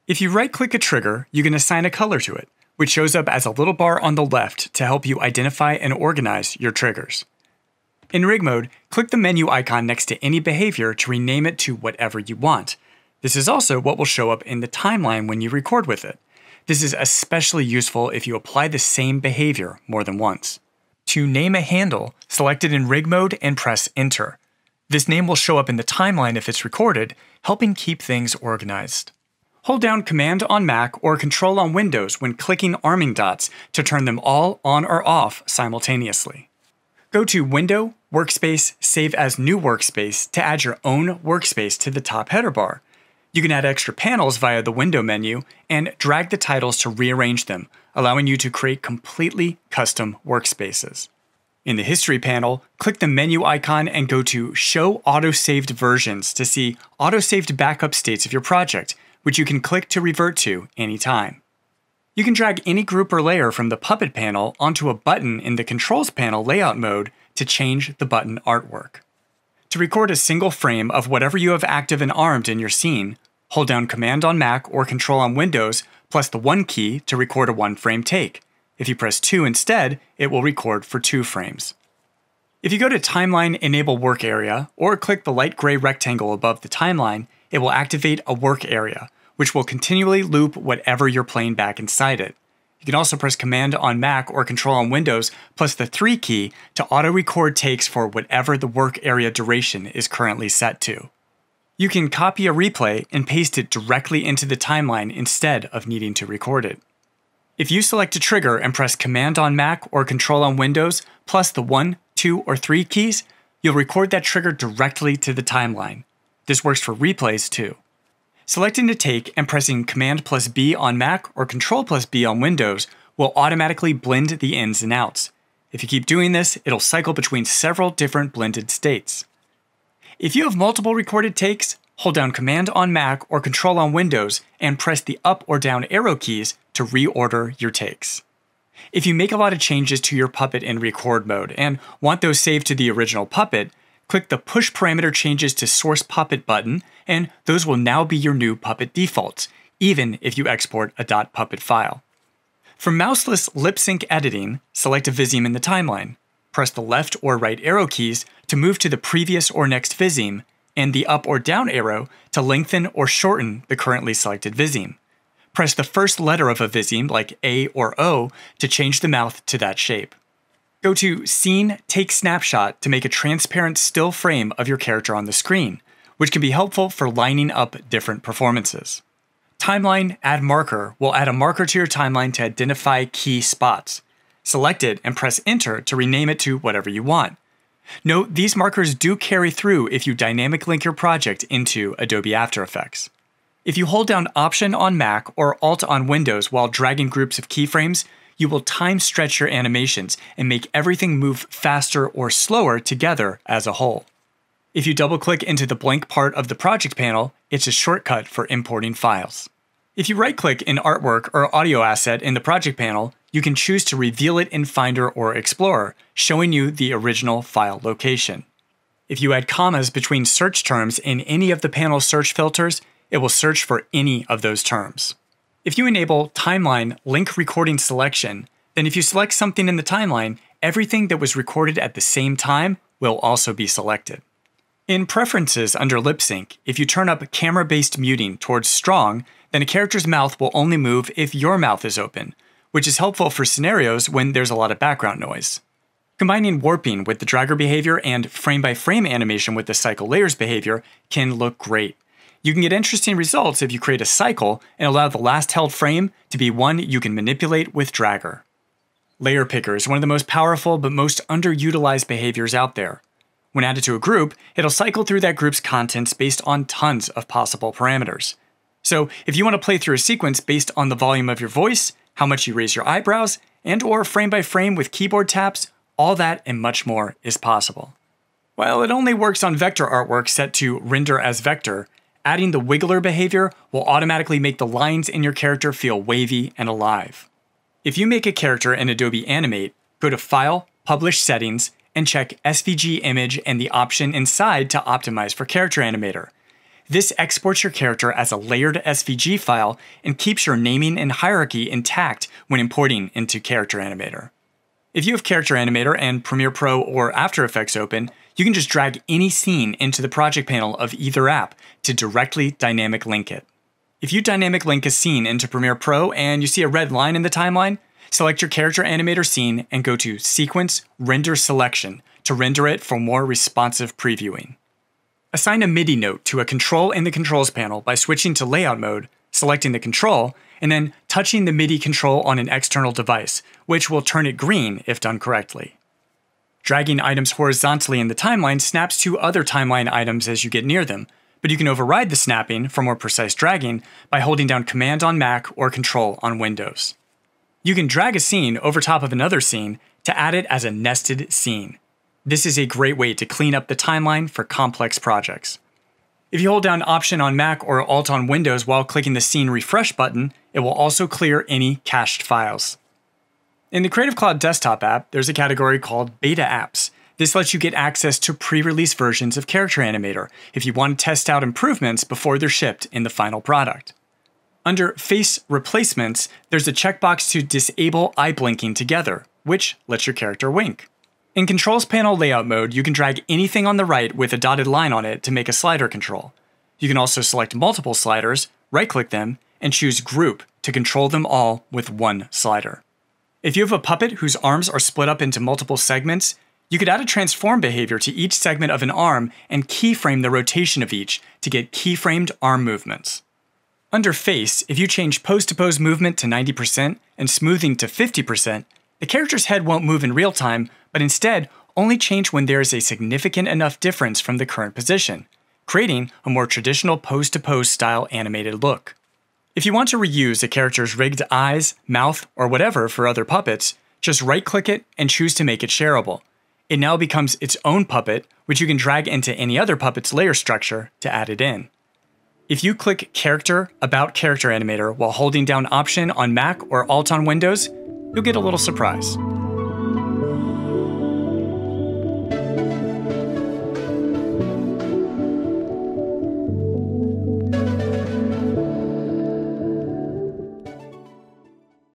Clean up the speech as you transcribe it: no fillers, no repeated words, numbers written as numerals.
If you right-click a trigger, you can assign a color to it, which shows up as a little bar on the left to help you identify and organize your triggers. In rig mode, click the menu icon next to any behavior to rename it to whatever you want. This is also what will show up in the timeline when you record with it. This is especially useful if you apply the same behavior more than once. To name a handle, select it in rig mode and press Enter. This name will show up in the timeline if it's recorded, helping keep things organized. Hold down Command on Mac or Control on Windows when clicking arming dots to turn them all on or off simultaneously. Go to Window, Workspace, Save as New Workspace to add your own workspace to the top header bar. You can add extra panels via the Window menu and drag the titles to rearrange them, allowing you to create completely custom workspaces. In the History panel, click the menu icon and go to Show Auto-Saved Versions to see auto-saved backup states of your project, which you can click to revert to anytime. You can drag any group or layer from the Puppet panel onto a button in the Controls panel layout mode to change the button artwork. To record a single frame of whatever you have active and armed in your scene, hold down Command on Mac or Control on Windows plus the 1 key to record a 1-frame take. If you press 2 instead, it will record for 2 frames. If you go to Timeline Enable Work Area or click the light gray rectangle above the timeline, it will activate a work area, which will continually loop whatever you're playing back inside it. You can also press Command on Mac or Control on Windows plus the 3 key to auto-record takes for whatever the work area duration is currently set to. You can copy a replay and paste it directly into the timeline instead of needing to record it. If you select a trigger and press Command on Mac or Control on Windows plus the 1, 2, or 3 keys, you'll record that trigger directly to the timeline. This works for replays too. Selecting a take and pressing Command plus B on Mac or Control plus B on Windows will automatically blend the ins and outs. If you keep doing this, it'll cycle between several different blended states. If you have multiple recorded takes, hold down Command on Mac or Control on Windows and press the up or down arrow keys to reorder your takes. If you make a lot of changes to your Puppet in record mode and want those saved to the original Puppet, click the Push Parameter Changes to Source Puppet button, and those will now be your new Puppet defaults, even if you export a .puppet file. For mouseless lip sync editing, select a Visime in the timeline. Press the left or right arrow keys to move to the previous or next Visime, and the up or down arrow to lengthen or shorten the currently selected Visime. Press the first letter of a Visime, like A or O, to change the mouth to that shape. Go to Scene Take Snapshot to make a transparent still frame of your character on the screen, which can be helpful for lining up different performances. Timeline Add Marker will add a marker to your timeline to identify key spots. Select it and press Enter to rename it to whatever you want. Note, these markers do carry through if you dynamic link your project into Adobe After Effects. If you hold down Option on Mac or Alt on Windows while dragging groups of keyframes, you will time stretch your animations and make everything move faster or slower together as a whole. If you double-click into the blank part of the project panel, it's a shortcut for importing files. If you right-click an artwork or audio asset in the project panel, you can choose to reveal it in Finder or Explorer, showing you the original file location. If you add commas between search terms in any of the panel's search filters, it will search for any of those terms. If you enable Timeline Link Recording Selection, then if you select something in the timeline, everything that was recorded at the same time will also be selected. In Preferences under Lip Sync, if you turn up Camera-Based Muting towards Strong, then a character's mouth will only move if your mouth is open, which is helpful for scenarios when there's a lot of background noise. Combining warping with the dragger behavior and frame-by-frame animation with the cycle layers behavior can look great. You can get interesting results if you create a cycle and allow the last held frame to be one you can manipulate with dragger. Layer Picker is one of the most powerful but most underutilized behaviors out there. When added to a group, it'll cycle through that group's contents based on tons of possible parameters. So if you want to play through a sequence based on the volume of your voice, how much you raise your eyebrows, and/or frame by frame with keyboard taps, all that and much more is possible. While it only works on vector artwork set to render as vector, adding the wiggler behavior will automatically make the lines in your character feel wavy and alive. If you make a character in Adobe Animate, go to File, Publish Settings, and check SVG Image and the option inside to optimize for Character Animator. This exports your character as a layered SVG file and keeps your naming and hierarchy intact when importing into Character Animator. If you have Character Animator and Premiere Pro or After Effects open, you can just drag any scene into the project panel of either app to directly dynamic link it. If you dynamic link a scene into Premiere Pro and you see a red line in the timeline, select your Character Animator scene and go to Sequence Render Selection to render it for more responsive previewing. Assign a MIDI note to a control in the Controls panel by switching to Layout mode, selecting the control, and then touching the MIDI control on an external device, which will turn it green if done correctly. Dragging items horizontally in the timeline snaps to other timeline items as you get near them, but you can override the snapping for more precise dragging by holding down Command on Mac or Control on Windows. You can drag a scene over top of another scene to add it as a nested scene. This is a great way to clean up the timeline for complex projects. If you hold down Option on Mac or Alt on Windows while clicking the Scene Refresh button, it will also clear any cached files. In the Creative Cloud desktop app, there's a category called Beta Apps. This lets you get access to pre-release versions of Character Animator if you want to test out improvements before they're shipped in the final product. Under Face Replacements, there's a checkbox to disable eye blinking together, which lets your character wink. In Controls Panel Layout mode, you can drag anything on the right with a dotted line on it to make a slider control. You can also select multiple sliders, right-click them, and choose Group to control them all with one slider. If you have a puppet whose arms are split up into multiple segments, you could add a transform behavior to each segment of an arm and keyframe the rotation of each to get keyframed arm movements. Under Face, if you change pose-to-pose movement to 90% and smoothing to 50%, the character's head won't move in real time, but instead only change when there is a significant enough difference from the current position, creating a more traditional pose-to-pose style animated look. If you want to reuse a character's rigged eyes, mouth, or whatever for other puppets, just right-click it and choose to make it shareable. It now becomes its own puppet, which you can drag into any other puppet's layer structure to add it in. If you click Character About Character Animator while holding down Option on Mac or Alt on Windows, you'll get a little surprise.